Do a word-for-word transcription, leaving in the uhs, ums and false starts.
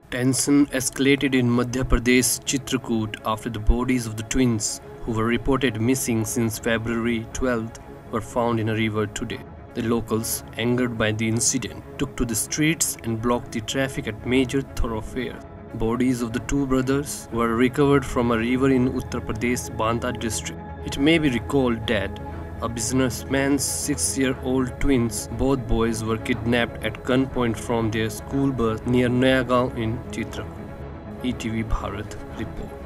Tension escalated in Madhya Pradesh Chitrakoot after the bodies of the twins, who were reported missing since February twelfth, were found in a river today. The locals, angered by the incident, took to the streets and blocked the traffic at major thoroughfares. Bodies of the two brothers were recovered from a river in Uttar Pradesh Banda district. It may be recalled that a businessman's six-year-old twins, both boys, were kidnapped at gunpoint from their school bus near Nayagaon in Chitrakoot. E T V Bharat report.